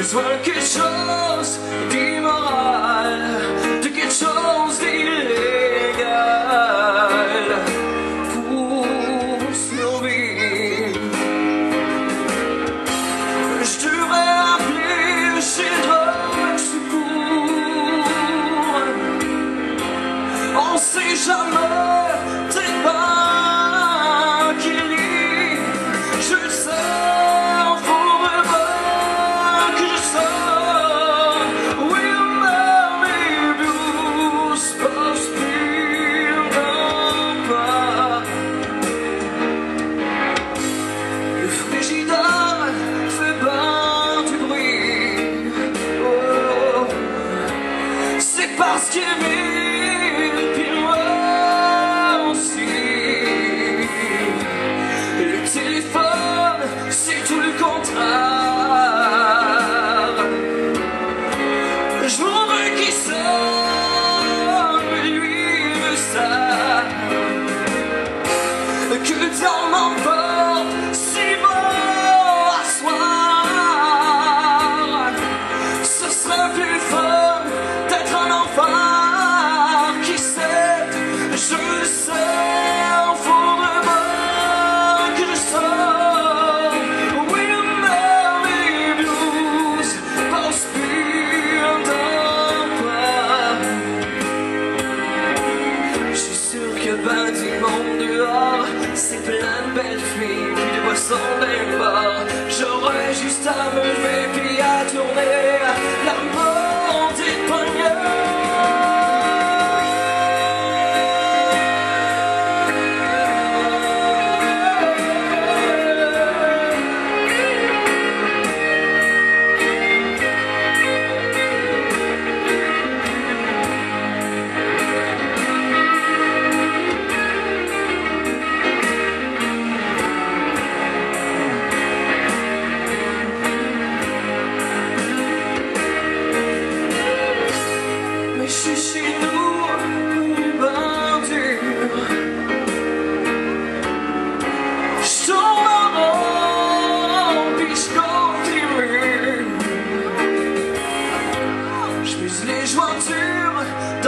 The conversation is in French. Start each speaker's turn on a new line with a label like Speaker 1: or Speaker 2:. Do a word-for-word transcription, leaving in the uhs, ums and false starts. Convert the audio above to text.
Speaker 1: besoin de quelque chose d'immoral, de quelque chose d'illégal pour survivre. Je devrais appeler chez le secours. On sait jamais, t'es pas qui lit. Je le sais. Parce qu'il vit, puis moi aussi. Le téléphone, c'est tout le contraire. Je voudrais qu'il sonne, mais lui veut ça. Que dans mon corps, si beau à soir, ce serait plus fun d'être un enfant qui sait, je le sais, faudrait pas que je sorte. Oui, mais les blues conspirent dans toi. Je suis sûr qu'il y a ben du monde dehors, c'est plein de belles filles, puis de boissons d'un bar. J'aurais juste à me lever puis à tourner la montre et poignard. Je suis chez nous, une bordure. Je tourne en rond, puis je continue. Je mise les jointures